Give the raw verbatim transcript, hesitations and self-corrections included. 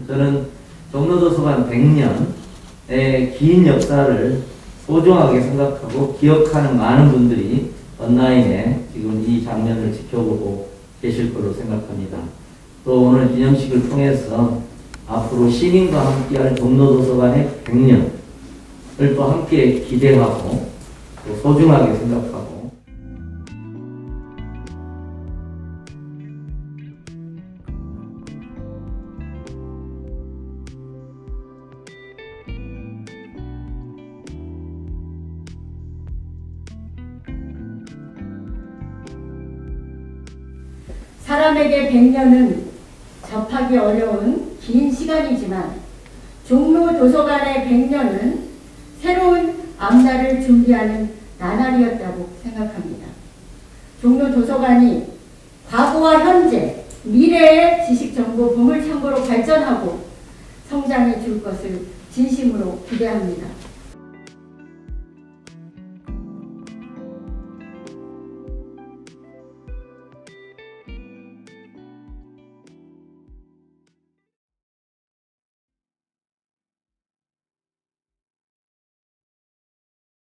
저는 종로도서관 백 년의 긴 역사를 소중하게 생각하고 기억하는 많은 분들이 온라인에 지금 이 장면을 지켜보고 계실 거로 생각합니다. 또 오늘 기념식을 통해서 앞으로 시민과 함께할 종로도서관의 백 년을 또 함께 기대하고 또 소중하게 생각하고 사람에게 백 년은 접하기 어려운 긴 시간이지만 종로도서관의 백 년은 새로운 앞날을 준비하는 나날이었다고 생각합니다. 종로도서관이 과거와 현재, 미래의 지식정보 보물창고로 발전하고 성장해 줄 것을 진심으로 기대합니다.